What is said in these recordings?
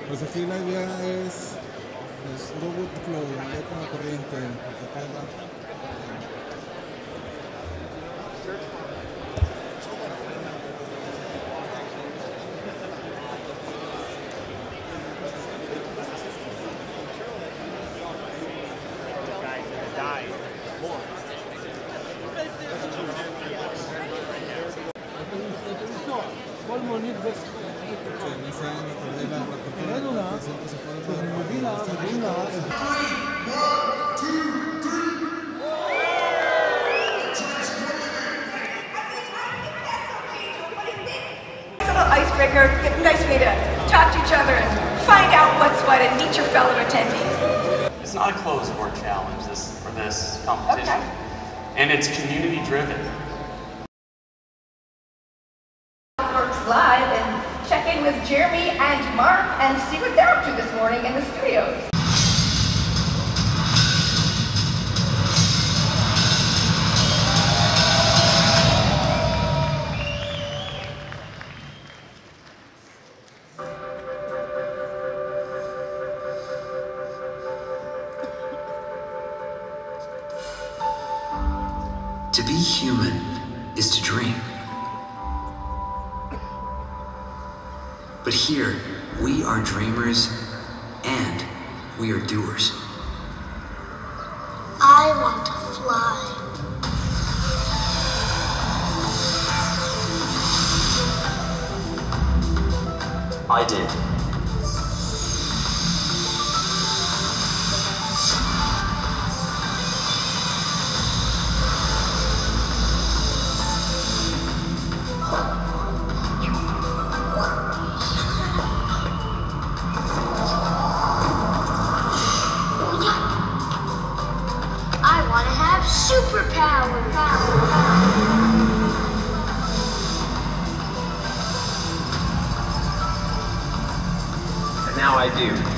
Pues aquí la idea es pues, go with the flow, ve con la corriente, porque todo en ese año perdí la oportunidad, siempre se puede Little icebreaker, get a nice way to talk to each other and find out what's what and meet your fellow attendees. It's not a closed board challenge for this competition, okay. And it's community driven. Works live and check in with Jeremy and Mark and see what they're up to this morning in the studios. To be human is to dream. But here, we are dreamers and we are doers. I want to fly. I did. Superpower. And now I do.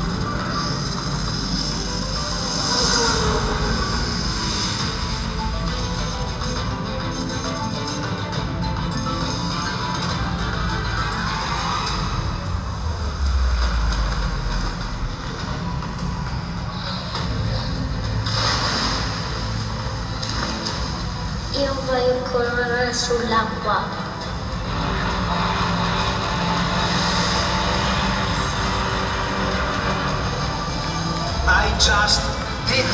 Io voglio correre sull'acqua. I just did.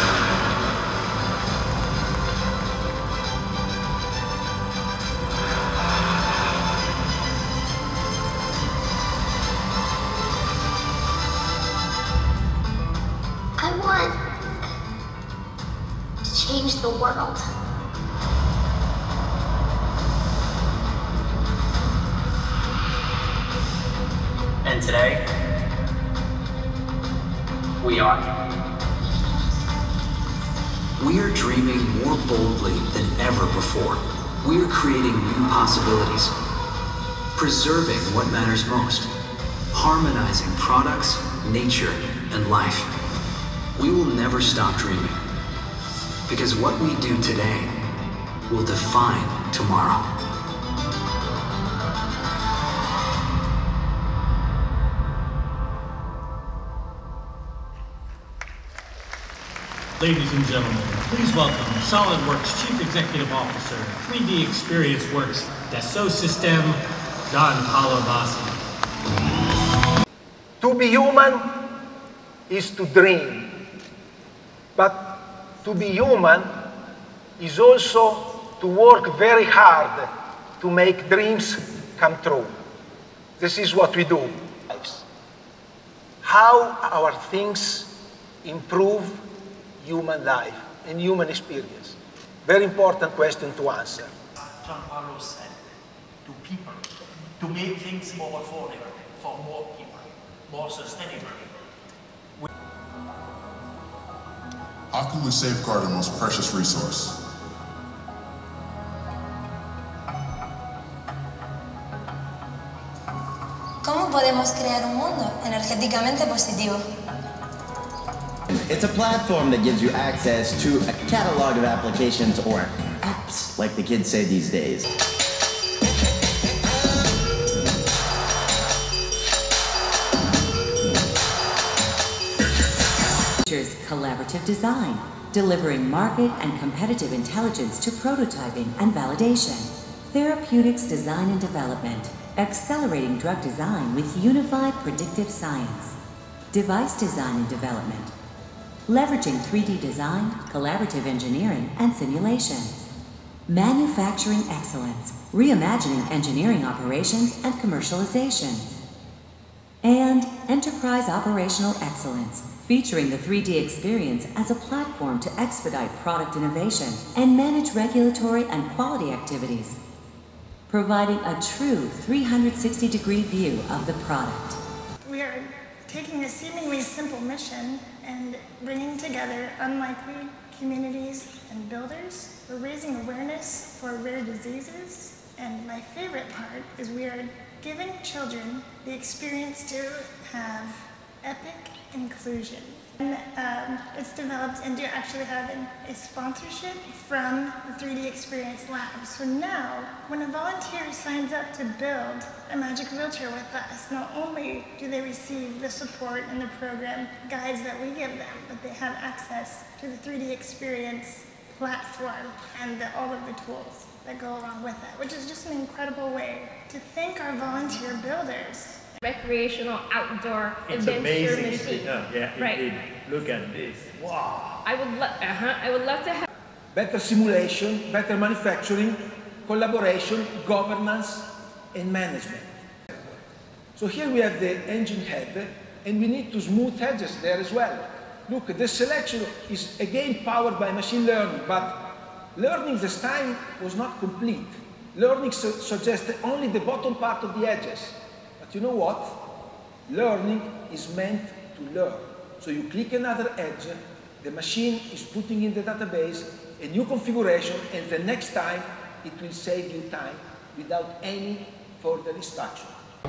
I want to change the world. And today, we are. We are dreaming more boldly than ever before. We are creating new possibilities, preserving what matters most, harmonizing products, nature, and life. We will never stop dreaming, because what we do today will define tomorrow. Ladies and gentlemen, please welcome SolidWorks Chief Executive Officer, 3D Experience Works, Dassault Systèmes, Gianpaolo Bassi. To be human is to dream. But to be human is also to work very hard to make dreams come true. This is what we do. How our things improve human life and human experience. Very important question to answer. Gianpaolo said to people to make things more affordable for more people, more sustainable. How can we safeguard our most precious resource? ¿Cómo podemos crear un mundo energéticamente positivo? It's a platform that gives you access to a catalog of applications, or apps, like the kids say these days. collaborative design, delivering market and competitive intelligence to prototyping and validation. Therapeutics design and development, accelerating drug design with unified predictive science. Device design and development, leveraging 3D design, collaborative engineering, and simulation. Manufacturing excellence, reimagining engineering operations and commercialization. And enterprise operational excellence, featuring the 3D experience as a platform to expedite product innovation and manage regulatory and quality activities, providing a true 360-degree view of the product. We are taking a seemingly simple mission and bringing together unlikely communities and builders. We're raising awareness for rare diseases, and my favorite part is we are giving children the experience to have epic inclusion. And it's developed into actually having a sponsorship from the 3D Experience Lab. So now, when a volunteer signs up to build a magic wheelchair with us, not only do they receive the support and the program guides that we give them, but they have access to the 3D Experience platform and all of the tools that go along with it, which is just an incredible way to thank our volunteer builders. Recreational outdoor it's adventure amazing. machine. Yeah, right. Indeed. Look at this. Wow. I would love to have better simulation, better manufacturing, collaboration, governance, and management. So here we have the engine head, and we need to smooth edges there as well. Look, the selection is again powered by machine learning, but learning this time was not complete. Learning suggested only the bottom part of the edges. But you know what? Learning is meant to learn. So you click another edge, the machine is putting in the database a new configuration, and the next time it will save you time without any further instruction.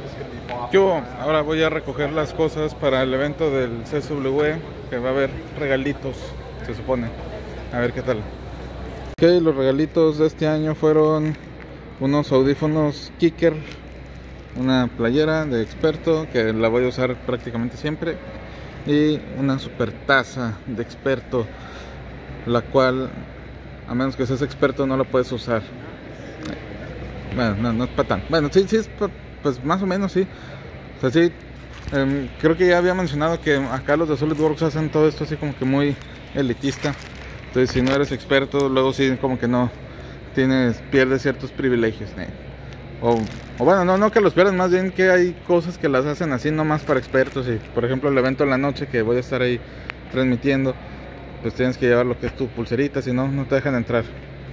Yo ahora voy a recoger las cosas para el evento del CSW, que va a haber regalitos, se supone. A ver qué tal. Ok, los regalitos de este año fueron unos audífonos Kicker, una playera de experto que la voy a usar prácticamente siempre, y una super taza de experto, la cual a menos que seas experto no la puedes usar. Bueno, no es para tan. Bueno, sí es pues más o menos sí. O sea, sí, creo que ya había mencionado que acá los de SolidWorks hacen todo esto así como que muy elitista. Entonces si no eres experto, luego sí como que no pierdes ciertos privilegios. O bueno, no que los pierdas, más bien que hay cosas que las hacen así nomás para expertos. Y por ejemplo el evento en la noche que voy a estar ahí transmitiendo, pues tienes que llevar lo que es tu pulserita, si no, no te dejan entrar.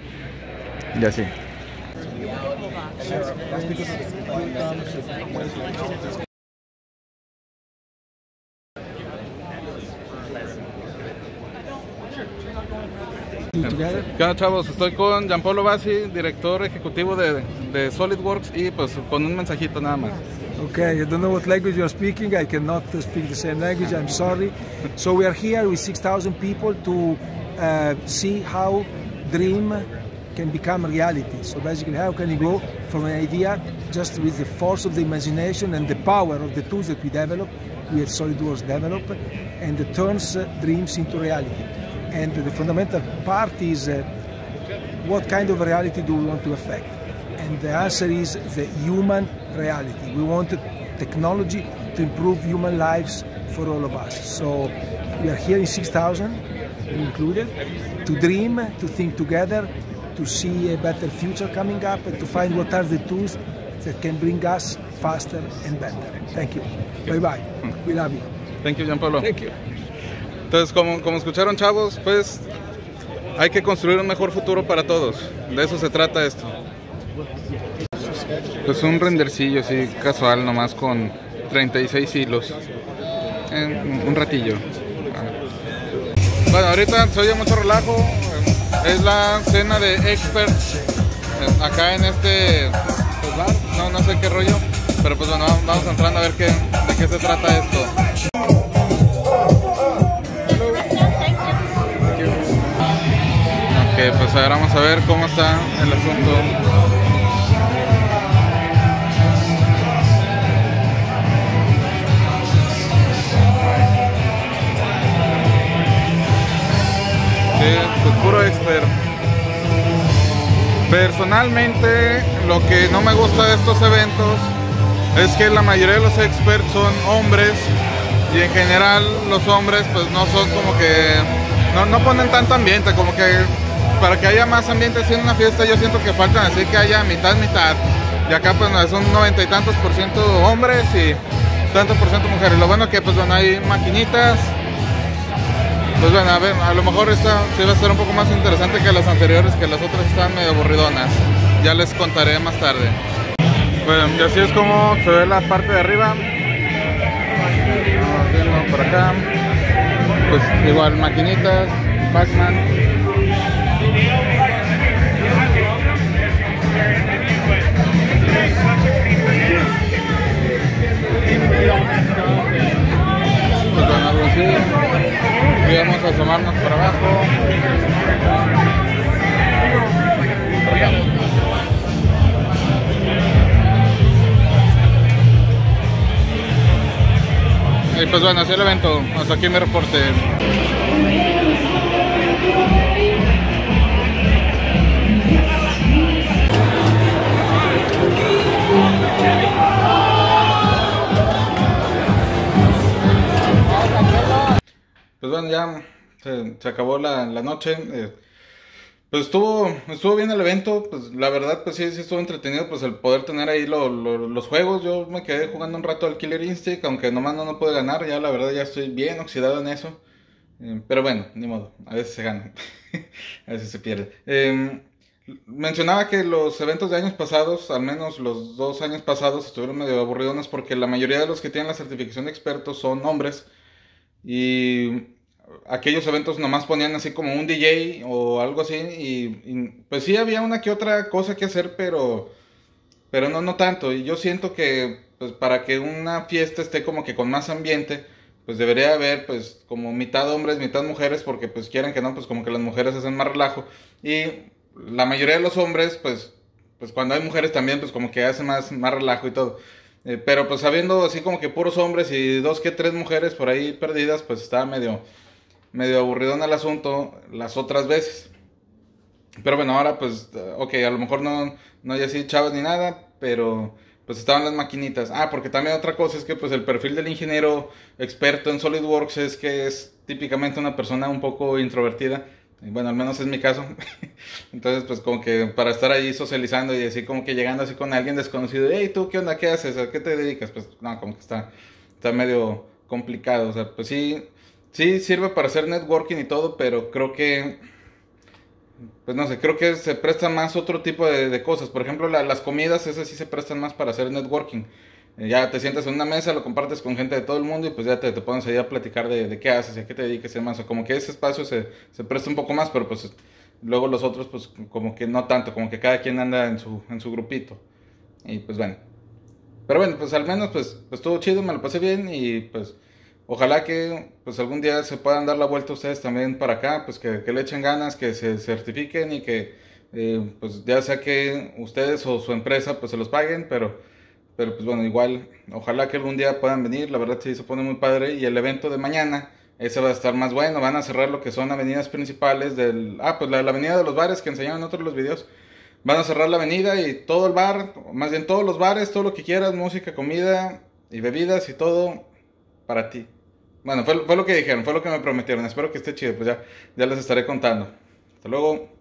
Y así. ¿Qué onda, chavos? Estoy con Gianpaolo Bassi, director ejecutivo de SolidWorks, y pues con un mensajito nada más. Okay, I don't know what language you're speaking. I cannot speak the same language. I'm sorry. So we are here with 6,000 people to see how dream can become reality. So basically, how can you go from an idea just with the force of the imagination and the power of the tools that we develop, we at SolidWorks develop, and it turns dreams into reality. And the fundamental part is what kind of reality do we want to affect? And the answer is the human reality. We want technology to improve human lives for all of us. So we are here in 6,000, included, to dream, to think together, to see a better future coming up, and to find what are the tools that can bring us faster and better. Thank you. Bye-bye. We love you. Thank you, Gianpaolo. Thank you. Entonces, como escucharon, chavos, pues hay que construir un mejor futuro para todos. De eso se trata esto. Pues un rendercillo así casual, nomás con 36 hilos. Un ratillo. Bueno, ahorita se oye mucho relajo. Es la cena de experts acá en este bar. No sé qué rollo, pero pues bueno, vamos entrando a ver de qué se trata esto. Ok, pues ahora vamos a ver cómo está el asunto. Personalmente, lo que no me gusta de estos eventos es que la mayoría de los experts son hombres y en general los hombres pues no son como que no ponen tanto ambiente, como que para que haya más ambiente así en una fiesta yo siento que faltan así que haya mitad y acá pues son 90 y tantos % hombres y tantos % mujeres. Lo bueno que pues bueno hay maquinitas. Pues bueno, a ver, a lo mejor esta sí va a ser un poco más interesante que las anteriores, que las otras están medio aburridonas. Ya les contaré más tarde. Bueno, y así es como se ve la parte de arriba. Vamos viendo por acá. Pues igual maquinitas, Pac-Man. Pues bueno, algo así. Y vamos a asomarnos por abajo. Y pues bueno, así el evento. Hasta aquí mi reporte. Pues bueno, ya se acabó la noche. Pues estuvo bien el evento. Pues la verdad, pues sí estuvo entretenido. Pues el poder tener ahí los juegos. Yo me quedé jugando un rato al Killer Instinct, aunque nomás no pude ganar. Ya la verdad ya estoy bien oxidado en eso. Pero bueno, ni modo. A veces se gana. A veces se pierde. Mencionaba que los eventos de años pasados, al menos los 2 años pasados, estuvieron medio aburridones porque la mayoría de los que tienen la certificación de expertos son hombres. Y aquellos eventos nomás ponían así como un DJ o algo así y pues sí había una que otra cosa que hacer, pero no tanto. Y yo siento que pues para que una fiesta esté como que con más ambiente, pues debería haber pues como mitad hombres, mitad mujeres, porque pues quieran que no, pues como que las mujeres hacen más relajo y la mayoría de los hombres pues cuando hay mujeres también pues como que hacen más relajo y todo. Pero pues habiendo así como que puros hombres y 2 que 3 mujeres por ahí perdidas, pues estaba medio aburridón el asunto las otras veces. Pero bueno, ahora pues, ok, a lo mejor no hay así chavos ni nada, pero pues estaban las maquinitas. Porque también otra cosa es que pues el perfil del ingeniero experto en SolidWorks es que es típicamente una persona un poco introvertida. Bueno, al menos es mi caso. Entonces, pues como que para estar ahí socializando y así como que llegando así con alguien desconocido, hey, ¿tú qué onda? ¿Qué haces? ¿A qué te dedicas? Pues no, como que está medio complicado. O sea, pues sí sirve para hacer networking y todo, pero creo que, pues no sé, creo que se presta más otro tipo de cosas. Por ejemplo, las comidas, esas sí se prestan más para hacer networking. Ya te sientas en una mesa, lo compartes con gente de todo el mundo y pues ya te pones ahí a platicar de qué haces y a qué te dedicas y demás. O como que ese espacio se presta un poco más, pero pues luego los otros pues como que no tanto, como que cada quien anda en su grupito. Y pues bueno. Pero bueno, pues al menos pues estuvo chido, me lo pasé bien y pues ojalá que pues algún día se puedan dar la vuelta ustedes también para acá, pues que le echen ganas, que se certifiquen y que pues ya sea que ustedes o su empresa pues se los paguen, pero pues bueno, igual, ojalá que algún día puedan venir, la verdad sí se pone muy padre. Y el evento de mañana, ese va a estar más bueno, van a cerrar lo que son avenidas principales pues la avenida de los bares que enseñaron en otros los videos. Van a cerrar la avenida y todo el bar, más bien todos los bares, todo lo que quieras, música, comida y bebidas y todo para ti. Bueno, fue lo que dijeron, fue lo que me prometieron, espero que esté chido, pues ya les estaré contando. Hasta luego.